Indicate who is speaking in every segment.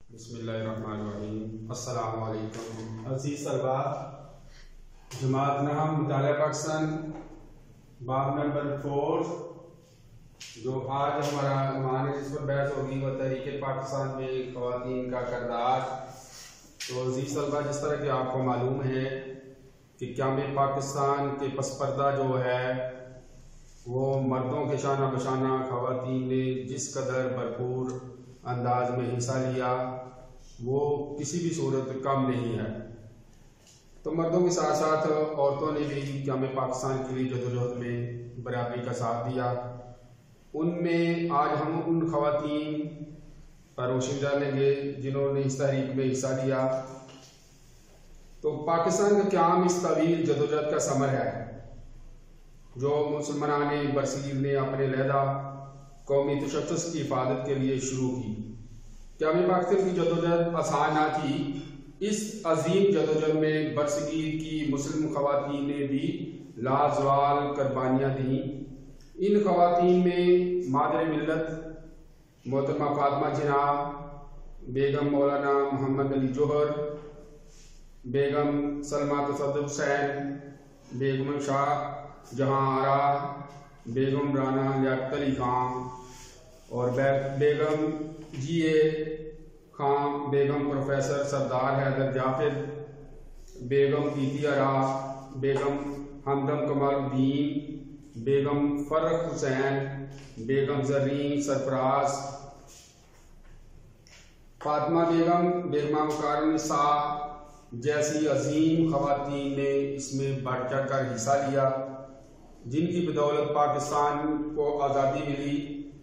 Speaker 1: बिस्मिल्लाहिर्रहमानिर्रहीम। अस्सलामु अलैकुम अज़ीज़ तलबा। जमात नहम मुतालिया पाकिस्तान बाब नंबर 4 जो आज हमारा मान है जिस पर बहस होगी वह तहरीक पाकिस्तान में ख़वातीन का किरदार। तो अज़ीज़ तलबा, जिस तरह कि आपको मालूम है कि क़याम पाकिस्तान के पसपर्दा जो है वो मर्दों के शाना बशाना ख़वातीन ने जिस कदर भरपूर अंदाज में हिस्सा लिया वो किसी भी सूरत कम नहीं है। तो मर्दों के साथ साथ औरतों ने भी क़याम पाकिस्तान के लिए जदोजहद में बराबरी का साथ दिया। उनमें आज हम उन ख़वातीन पर रोशनी डालेंगे जिन्होंने इस तहरीक में हिस्सा लिया। तो पाकिस्तान का क़याम इस तवील जदोजहद का समर है जो मुसलमानान बरसीर ने अपने लहदा कौमी तशद्दुद की हिफाजत के लिए शुरू की। क़याम पाकिस्तान की जदोजहद आसान ना थी। इस अजीम जदोजहद में बरसीर की मुस्लिम ख़वातीन ने भी लाजवाल कुर्बानियाँ दी। इन ख़वातीन में मादर मिल्लत मोहतरमा फातिमा जिन्ना, बेगम मौलाना मोहम्मद अली जौहर, बेगम सलमा तसद्दुक़ हुसैन, बेगम शाह जहां आरा, बेगम राना लियाकत अली खान और बेगम जी.ए. खान, बेगम प्रोफेसर सरदार हैदर जाफिर, बेगम कीती आरा, बेगम हमदम कमालुद्दीन, बेगम फर्रुख हुसैन, बेगम ज़रीन सरफराज, फातिमा बेगम, बेगमा मुकारिनिसा जैसी अजीम ख़वातीन ने इसमें बढ़ चढ़ कर हिस्सा लिया, जिनकी बदौलत पाकिस्तान को आज़ादी मिली।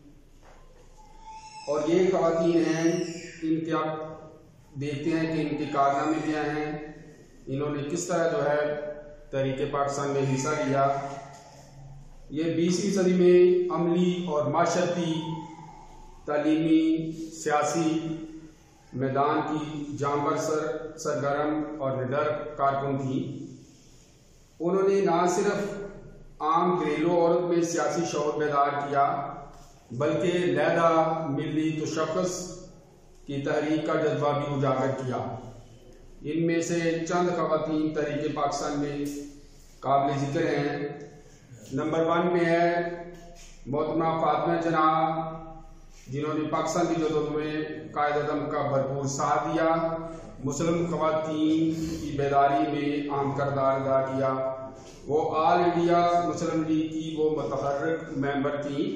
Speaker 1: और ये ख़वातीन हैं, इनके आप देखते हैं कि इनके कारनामे क्या हैं, इन्होंने किस तरह जो है तहरीक पाकिस्तान में हिस्सा लिया। ये 20वीं सदी में अमली और माशरती, तालीमी, सियासी मैदान की जांबर सरगर्म और निडर कारकुन थी। उन्होंने न सिर्फ आम घरेलू औरत में सियासी शऊर बेदार किया बल्कि लहदा मिली तशख़्ख़ुस की तहरीक का जज्बा भी उजागर किया। इनमें से चंद ख़वातीन तहरीक पाकिस्तान में काबिल ज़िक्र हैं। नंबर 1 में है मोहतरमा फातिमा जिन्ना, जिन्होंने पाकिस्तान की जदोजहद में कायद-ए-आज़म का भरपूर साथ दिया, मुस्लिम ख़वातीन की बेदारी में अहम किरदार अदा किया। वो ऑल इंडिया मुस्लिम लीग की वो मुतहर्रिक मेंबर थी।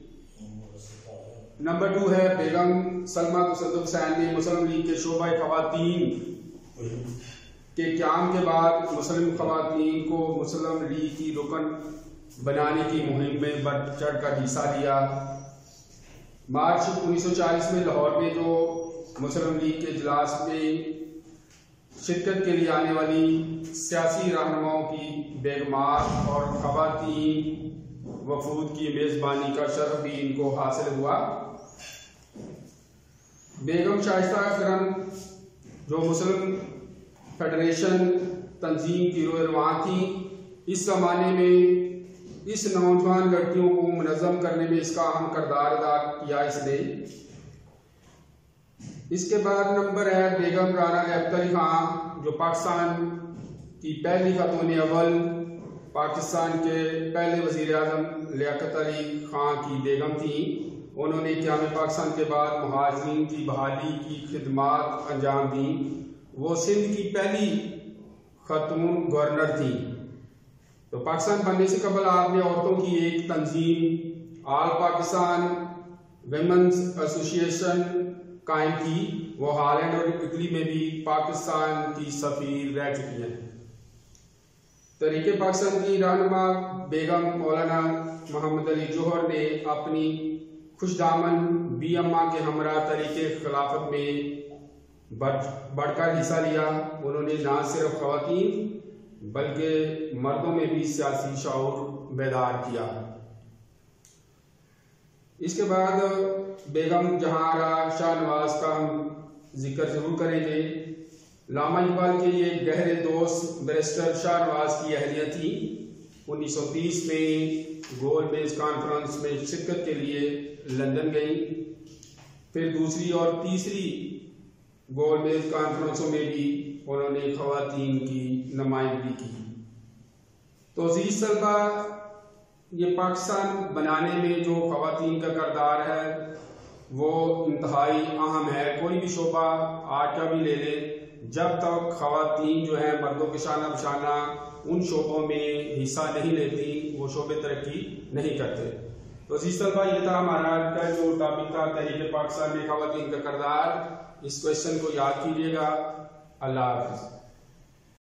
Speaker 1: नंबर 2 है बेगम सलमा तसद्दुक़ हुसैन ने मुस्लिम लीग के शोबा ख़वातीन के क़याम के बाद मुस्लिम ख़वातीन को मुस्लिम लीग की रुकन बनाने की मुहिम में बढ़ चढ़ कर हिस्सा लिया। मार्च 1940 में लाहौर में जो मुस्लिम लीग के इजलास में शिरकत के लिए आने वाली सियासी रहनुमाओं की बेगमात और ख़वातीन वफूद की मेज़बानी का शरफ भी इनको हासिल हुआ। बेगम शाइस्ता अकरम जो मुस्लिम फेडरेशन तंजीम की रहनुमा थी, इस ज़माने में इस नौजवान लड़कियों को मुनज़्ज़म करने में इसका अहम किरदार अदा किया इसने। इसके बाद नंबर है बेगम राना लियाकत अली खान, जो पाकिस्तान की पहली खातून अव्वल, पाकिस्तान के पहले वज़ीर आज़म लियाकत अली खान की बेगम थी। उन्होंने क़याम पाकिस्तान के बाद मुहाजिरीन की बहाली की खिदमात अंजाम दी। वो सिंध की पहली खातून गवर्नर थी। तो पाकिस्तान बनने से कबल आपने औरतों की एक तंजीम ऑल पाकिस्तान विमेंस एसोसिएशन कायम की। वो हॉलैंड और इटली में भी पाकिस्तान की सफीर रह चुकी हैं। तहरीक पाकिस्तान की रहनुमा बेगम मौलाना मोहम्मद अली जौहर ने अपनी खुशदामन बी अम्मा के हमरा तहरीक खिलाफत में बढ़कर हिस्सा लिया। उन्होंने न सिर्फ ख़वातीन बल्कि मर्दों में भी सियासी शऊर बेदार किया। इसके बाद बेगम जहां आरा शाहनवाज का हम जिक्र जरूर करेंगे। लामा इकबाल के ये गहरे दोस्त बैरिस्टर शाहनवाज की अहलिया थी। 1930 में गोल बेस कॉन्फ्रेंस में शिरकत के लिए लंदन गई। फिर दूसरी और तीसरी गोल मेज कॉन्फ्रेंसों में भी उन्होंने खवातीन की नुमाइंदगी की। तो अजीज तलबा, ये पाकिस्तान बनाने में जो खवातीन का किरदार है वो इंतहाई अहम है। कोई भी शोबा आज का भी ले ले, जब तक खवातीन जो है मर्दों के शाना बशाना उन शोबों में हिस्सा नहीं लेती, वो शोबे तरक्की नहीं करते। तो अजीज तलबा, ये था हमारा आज का जो टॉपिक था, तहरीक पाकिस्तान में खवातीन का किरदार। इस क्वेश्चन को याद कीजिएगा। अल्लाह हाफ़िज़।